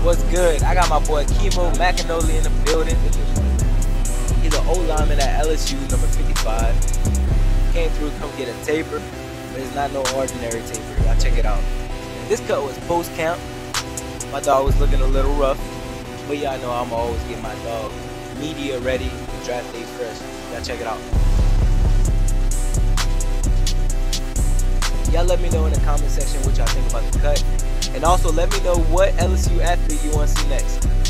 What's good? I got my boy Chemo McAnally in the building. He's an old lineman at LSU, number 55. Came through, come get a taper, but it's not no ordinary taper. Y'all check it out. This cut was post camp. My dog was looking a little rough, but y'all know I'm always get my dog media ready, draft day fresh. Y'all check it out. Y'all let me know in the comment section what y'all think about the cut. And also let me know what LSU athlete you want to see next.